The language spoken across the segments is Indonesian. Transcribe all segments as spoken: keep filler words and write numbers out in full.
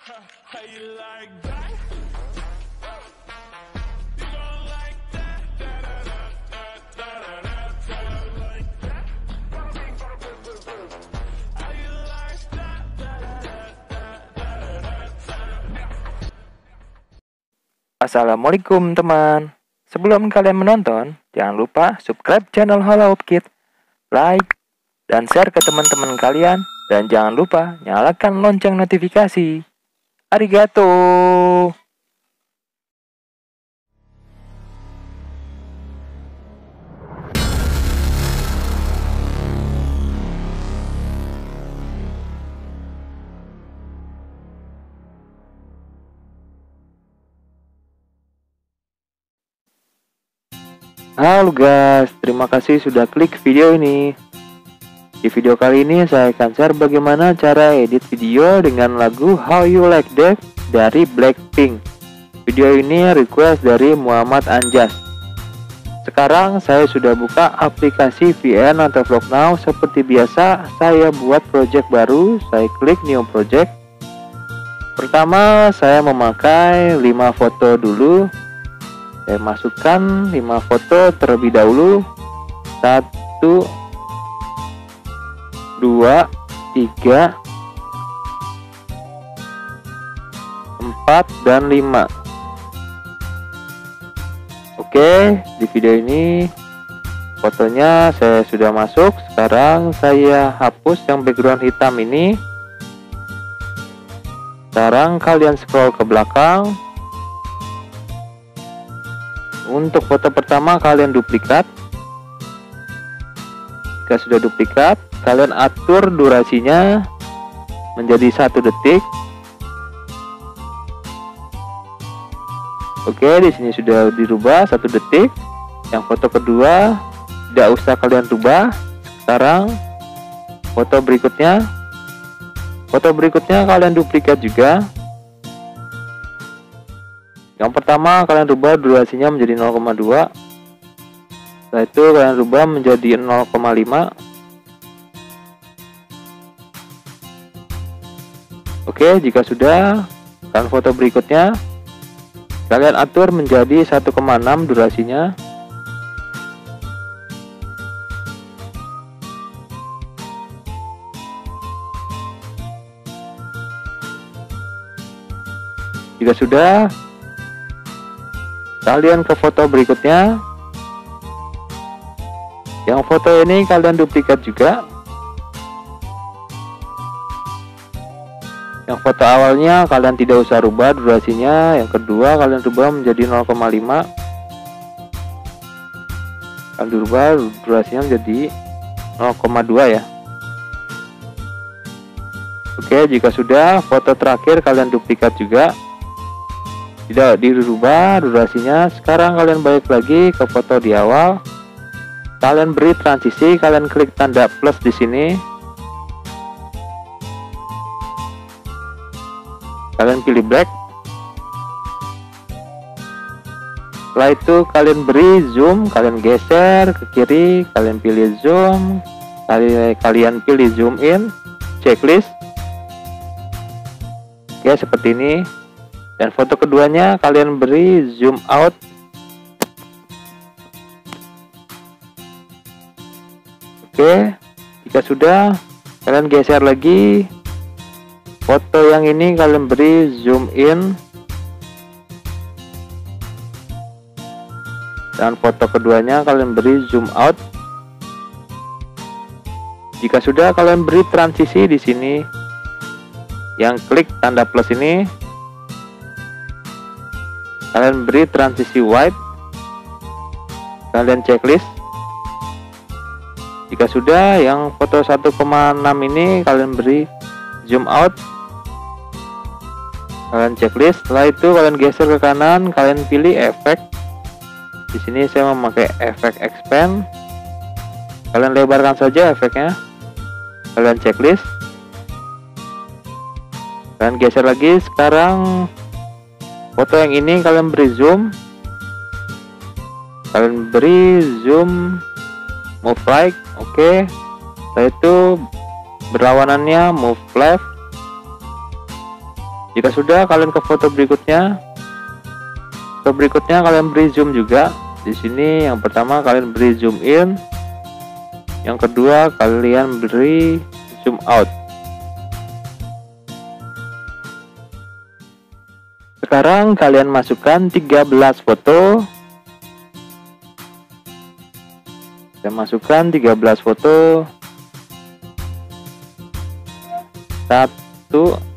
Assalamualaikum teman. Sebelum kalian menonton, jangan lupa subscribe channel Halo Kid, like, dan share ke teman-teman kalian. Dan jangan lupa nyalakan lonceng notifikasi. Arigato. Halo guys, terima kasih sudah klik video ini. Di video kali ini saya akan share bagaimana cara edit video dengan lagu How You Like That dari Blackpink. Video ini request dari Muhammad Anjas. Sekarang saya sudah buka aplikasi V N atau Vlog Now. Seperti biasa, saya buat project baru. Saya klik new project. Pertama, saya memakai lima foto dulu. Saya masukkan lima foto terlebih dahulu. Satu, dua, tiga, empat, dan lima. Oke, di video ini fotonya saya sudah masuk. Sekarang saya hapus yang background hitam ini. Sekarang kalian scroll ke belakang. Untuk foto pertama kalian duplikat. Jika sudah duplikat, kalian atur durasinya menjadi satu detik. Oke, di sini sudah dirubah satu detik. Yang foto kedua tidak usah kalian rubah. Sekarang foto berikutnya, foto berikutnya kalian duplikat juga. Yang pertama kalian rubah durasinya menjadi nol koma dua. Setelah itu kalian rubah menjadi nol koma lima. Oke, jika sudah, dan foto berikutnya kalian atur menjadi satu koma enam durasinya. Jika sudah, kalian ke foto berikutnya. Yang foto ini kalian duplikat juga. Yang foto awalnya kalian tidak usah rubah durasinya. Yang kedua kalian rubah menjadi nol koma lima. Kalian dirubah durasinya menjadi nol koma dua ya. Oke, jika sudah, foto terakhir kalian duplikat juga. Tidak dirubah durasinya. Sekarang kalian balik lagi ke foto di awal. Kalian beri transisi, kalian klik tanda plus di sini. Kalian pilih black. Setelah itu kalian beri zoom, kalian geser ke kiri, kalian pilih zoom, kalian pilih zoom in, checklist. Oke, seperti ini. Dan foto keduanya kalian beri zoom out. Oke, jika sudah, kalian geser lagi. Foto yang ini kalian beri zoom in. Dan foto keduanya kalian beri zoom out. Jika sudah, kalian beri transisi di sini. Yang klik tanda plus ini. Kalian beri transisi white. Kalian checklist. Jika sudah, yang foto satu koma enam ini kalian beri zoom out. Kalian checklist. Setelah itu kalian geser ke kanan, kalian pilih efek. Di sini saya memakai efek expand. Kalian lebarkan saja efeknya. Kalian checklist. Kalian geser lagi. Sekarang foto yang ini kalian beri zoom. Kalian beri zoom move right. Oke. Setelah itu berlawanannya move left. Jika sudah, kalian ke foto berikutnya. Foto berikutnya kalian beri zoom juga. Di sini yang pertama kalian beri zoom in. Yang kedua kalian beri zoom out. Sekarang kalian masukkan tiga belas foto. Saya masukkan tiga belas foto. Satu,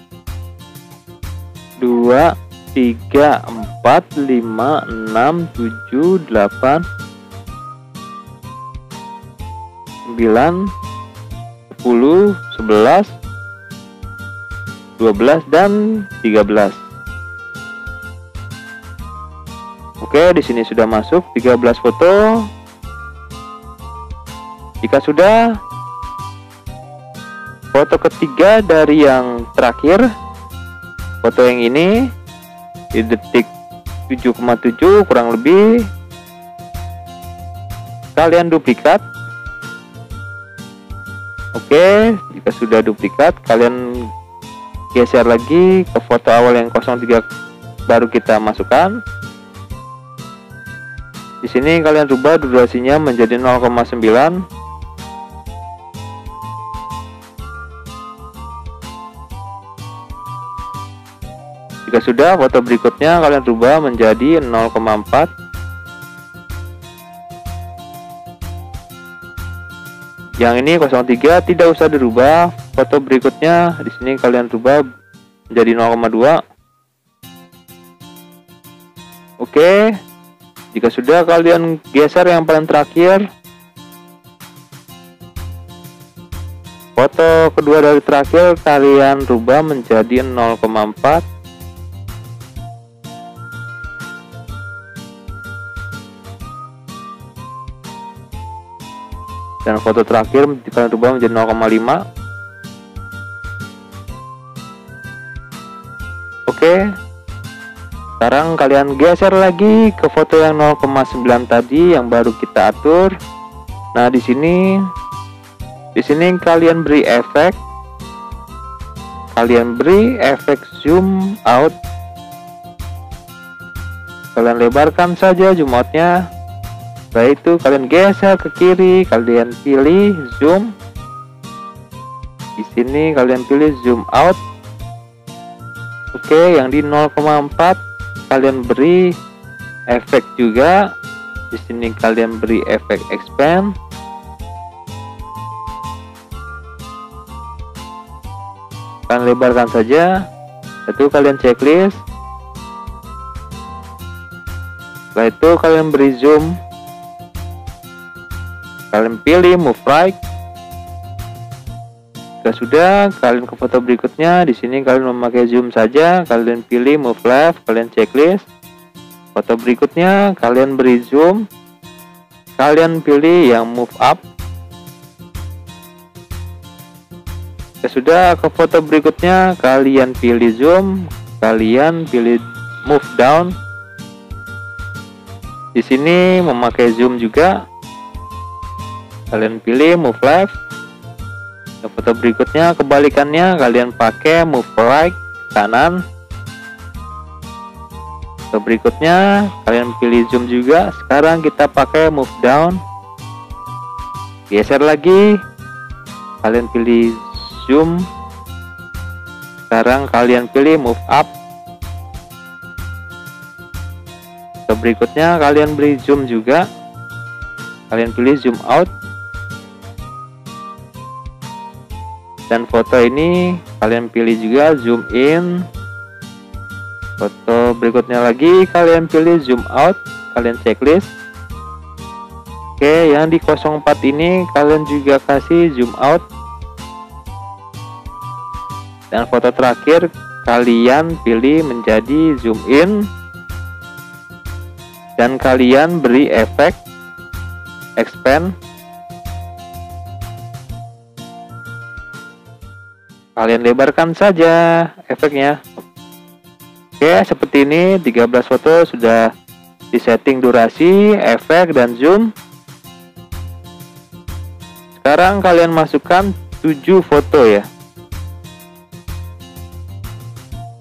dua, tiga, empat, lima, enam, tujuh, delapan, sembilan, sepuluh, sebelas, dua belas, dan tiga belas. Oke, di sini sudah masuk tiga belas foto. Jika sudah, foto ketiga dari yang terakhir, foto yang ini di detik tujuh koma tujuh kurang lebih, kalian duplikat. Oke, jika sudah duplikat, kalian geser lagi ke foto awal yang nol tiga baru kita masukkan. Di sini kalian rubah durasinya menjadi nol koma sembilan. Jika sudah, foto berikutnya kalian rubah menjadi nol koma empat. Yang ini nol tiga tidak usah dirubah. Foto berikutnya di sini kalian rubah menjadi nol koma dua. Oke. Jika sudah, kalian geser yang paling terakhir. Foto kedua dari terakhir kalian rubah menjadi nol koma empat. Dan foto terakhir kalian rubah menjadi nol koma lima. Oke. Sekarang kalian geser lagi ke foto yang nol koma sembilan tadi yang baru kita atur. Nah, di sini di sini kalian beri efek. Kalian beri efek zoom out. Kalian lebarkan saja zoom outnya. Setelah itu kalian geser ke kiri, kalian pilih zoom. Di sini kalian pilih zoom out. Oke, yang di nol koma empat kalian beri efek juga. Di sini kalian beri efek expand. Kalian lebarkan saja. Itu kalian checklist. Setelah itu kalian beri zoom. Kalian pilih move right. Jika sudah, kalian ke foto berikutnya. Di sini kalian memakai zoom saja. Kalian pilih move left, kalian checklist. Foto berikutnya kalian beri zoom. Kalian pilih yang move up. Jika sudah, ke foto berikutnya kalian pilih zoom. Kalian pilih move down. Di sini memakai zoom juga. Kalian pilih move left. Ke foto berikutnya kebalikannya, kalian pakai move right kanan. Foto berikutnya kalian pilih zoom juga. Sekarang kita pakai move down. Geser lagi, kalian pilih zoom. Sekarang kalian pilih move up. Foto berikutnya kalian beri zoom juga. Kalian pilih zoom out. Dan foto ini kalian pilih juga zoom in. Foto berikutnya lagi kalian pilih zoom out. Kalian checklist. Oke, yang di nol empat ini kalian juga kasih zoom out. Dan foto terakhir kalian pilih menjadi zoom in. Dan kalian beri efek expand. Kalian lebarkan saja efeknya. Oke, seperti ini tiga belas foto sudah disetting durasi, efek, dan zoom. Sekarang kalian masukkan tujuh foto ya.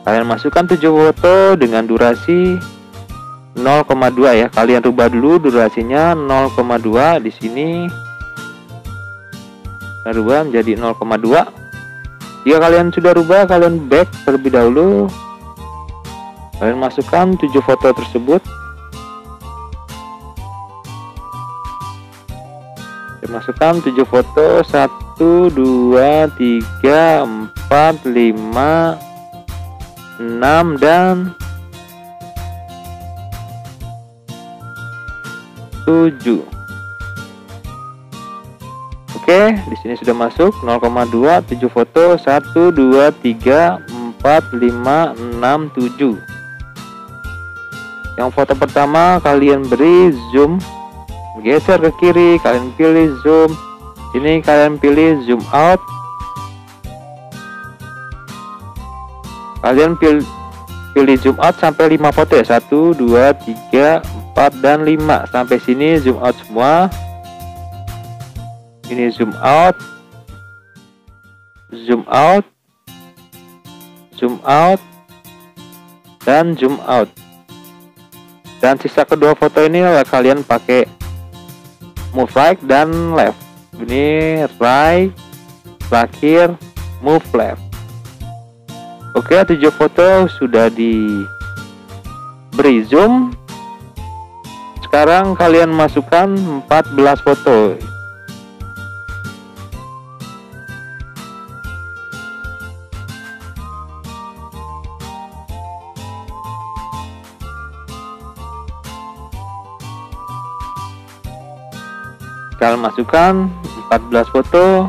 Kalian masukkan tujuh foto dengan durasi nol koma dua ya. Kalian rubah dulu durasinya nol koma dua di sini. Kalian rubah menjadi nol koma dua. Jika kalian sudah rubah, kalian back terlebih dahulu. Kalian masukkan tujuh foto tersebut. Kalian masukkan tujuh foto, satu, dua, tiga, empat, lima, enam, dan tujuh. Oke, di sini sudah masuk nol koma dua, tujuh foto, satu, dua, tiga, empat, lima, enam, tujuh. Yang foto pertama kalian beri zoom, geser ke kiri, kalian pilih zoom. Ini kalian pilih zoom out. Kalian pilih pilih zoom out sampai lima foto ya. satu, dua, tiga, empat, dan lima. Sampai sini zoom out semua. Ini zoom out, zoom out, zoom out, dan zoom out. Dan sisa kedua foto ini kalian pakai move right dan left. Ini right, terakhir move left. Oke, tujuh foto sudah diberi zoom. Sekarang kalian masukkan empat belas foto. Kalian masukkan empat belas foto.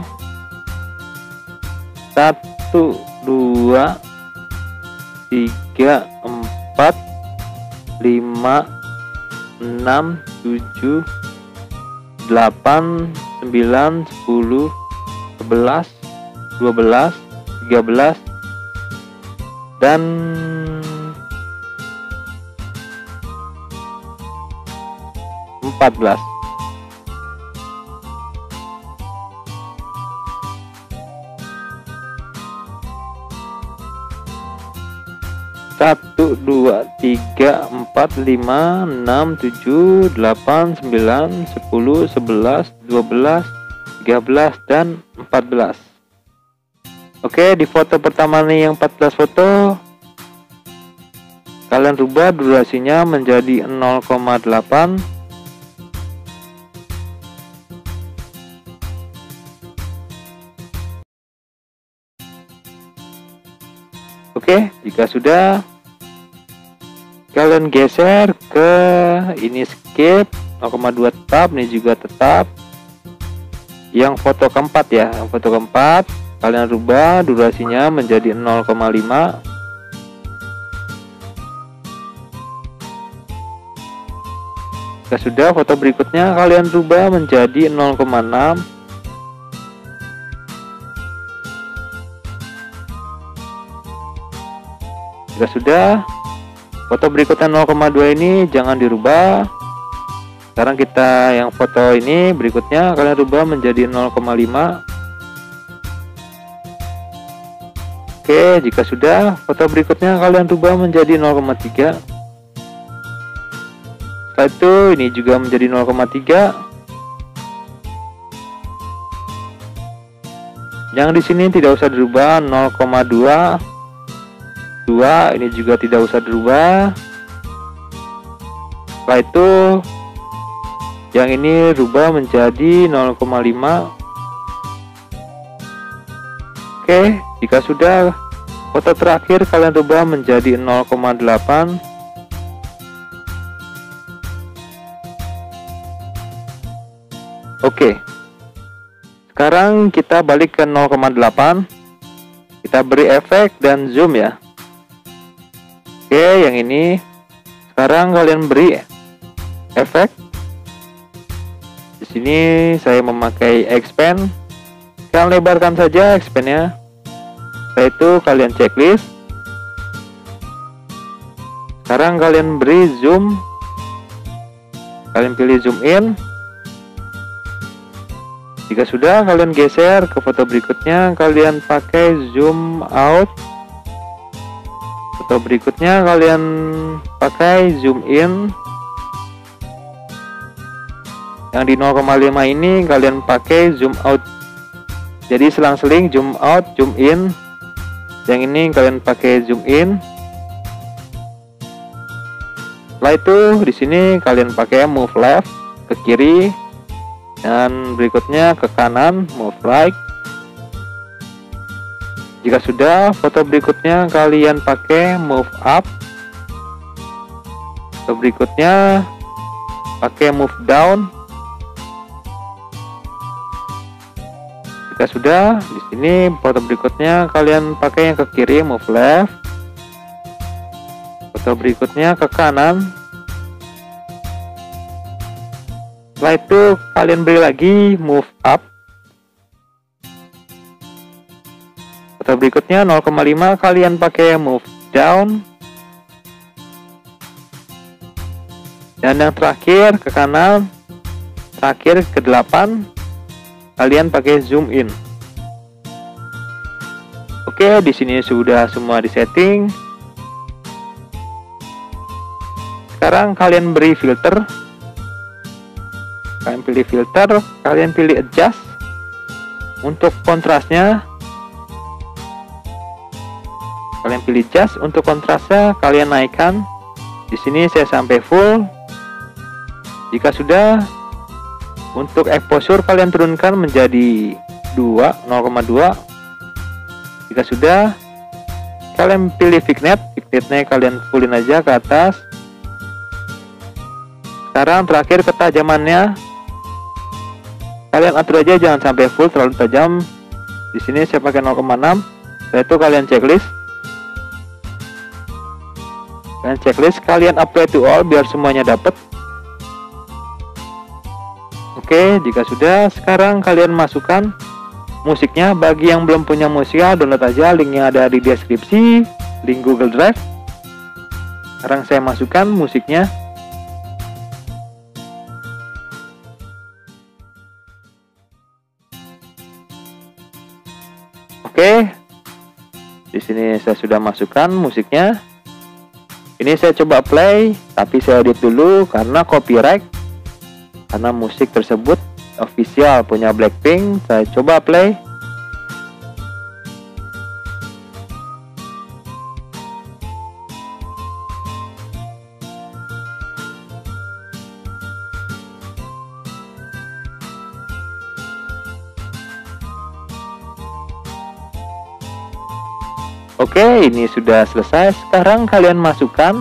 satu, dua, tiga, empat, lima, enam, tujuh, delapan, sembilan, sepuluh, sebelas, dua belas, tiga belas, dan empat belas. satu, dua, tiga, empat, lima, enam, tujuh, delapan, sembilan, sepuluh, sebelas, dua belas, tiga belas, dan empat belas. Oke, di foto pertama nih yang empat belas foto, kalian rubah durasinya menjadi nol koma delapan. Oke, jika sudah, kalian geser ke ini skip, nol koma dua tetap, ini juga tetap. Yang foto keempat ya, yang foto keempat kalian rubah durasinya menjadi nol koma lima. Jika sudah, foto berikutnya kalian rubah menjadi nol koma enam. Jika sudah, foto berikutnya nol koma dua ini jangan dirubah. Sekarang kita yang foto ini berikutnya kalian rubah menjadi nol koma lima. Oke, jika sudah, foto berikutnya kalian rubah menjadi nol koma tiga. Setelah itu ini juga menjadi nol koma tiga. Yang di sini tidak usah dirubah, nol koma dua. dua, ini juga tidak usah dirubah. Setelah itu yang ini rubah menjadi nol koma lima. Oke, jika sudah, foto terakhir kalian rubah menjadi nol koma delapan. Oke, sekarang kita balik ke nol koma delapan. Kita beri efek dan zoom ya. Oke, yang ini sekarang kalian beri efek. Di sini saya memakai expand. Kalian lebarkan saja expandnya. Setelah itu kalian checklist. Sekarang kalian beri zoom. Kalian pilih zoom in. Jika sudah, kalian geser ke foto berikutnya. Kalian pakai zoom out. Foto berikutnya kalian pakai zoom in. Yang di nol koma lima ini kalian pakai zoom out. Jadi selang-seling zoom out, zoom in. Yang ini kalian pakai zoom in. Setelah itu di sini kalian pakai move left ke kiri, dan berikutnya ke kanan move right. Jika sudah, foto berikutnya kalian pakai move up. Foto berikutnya pakai move down. Jika sudah, di sini foto berikutnya kalian pakai yang ke kiri move left. Foto berikutnya ke kanan. Setelah itu kalian beri lagi move up. Foto berikutnya nol koma lima kalian pakai move down. Dan yang terakhir ke kanan, terakhir ke delapan kalian pakai zoom in. Oke, di sini sudah semua disetting. Sekarang kalian beri filter. Kalian pilih filter, kalian pilih adjust. Untuk kontrasnya kalian pilih adjust, untuk kontrasnya kalian naikkan. Di sini saya sampai full. Jika sudah, untuk exposure kalian turunkan menjadi dua, nol koma dua. Jika sudah, kalian pilih vignette. Vignette-nya kalian fullin aja ke atas. Sekarang terakhir ketajamannya kalian atur aja, jangan sampai full terlalu tajam. Di sini saya pakai nol koma enam. Setelah itu kalian checklist. Kalian checklist, kalian apply to all biar semuanya dapat. Oke, jika sudah, sekarang kalian masukkan musiknya. Bagi yang belum punya musik, download aja, linknya ada di deskripsi, link Google Drive. Sekarang saya masukkan musiknya. Oke, di sini saya sudah masukkan musiknya. Ini saya coba play, tapi saya edit dulu karena copyright. Karena musik tersebut official punya Blackpink, saya coba play. Oke, ini sudah selesai. Sekarang kalian masukkan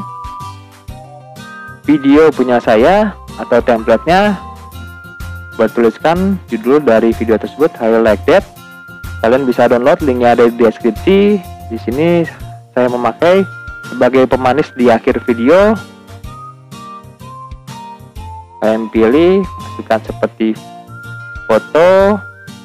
video punya saya atau template-nya. Buat tuliskan judul dari video tersebut, How You Like That. Kalian bisa download, linknya ada di deskripsi. Di sini saya memakai sebagai pemanis di akhir video. Kalian pilih, masukkan seperti foto.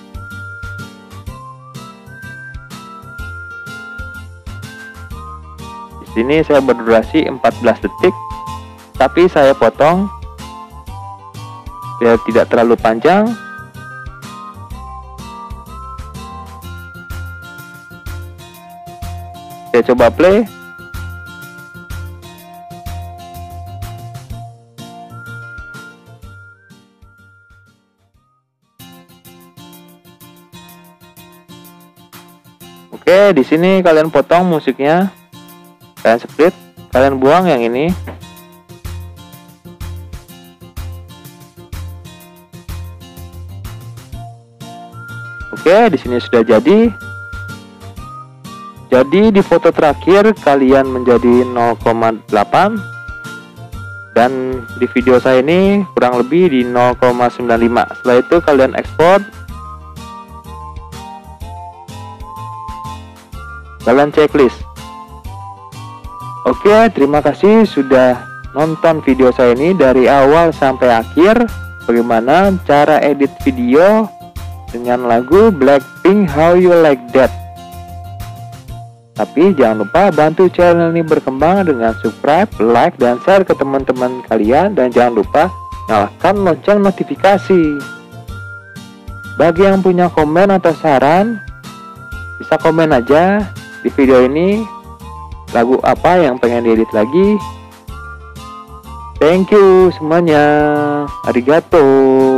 Di sini saya berdurasi empat belas detik, tapi saya potong biar tidak terlalu panjang. Saya coba play. Oke, di sini kalian potong musiknya. Kalian split, kalian buang yang ini. Oke, di sini sudah jadi. Jadi di foto terakhir kalian menjadi nol koma delapan, dan di video saya ini kurang lebih di nol koma sembilan lima. Setelah itu kalian ekspor. Kalian checklist. Oke, terima kasih sudah nonton video saya ini dari awal sampai akhir. Bagaimana cara edit video dengan lagu Blackpink How You Like That. Tapi jangan lupa bantu channel ini berkembang dengan subscribe, like, dan share ke teman-teman kalian. Dan jangan lupa nyalakan lonceng notifikasi. Bagi yang punya komen atau saran, bisa komen aja di video ini. lagu apa yang pengen diedit lagi. Thank you semuanya. Arigato.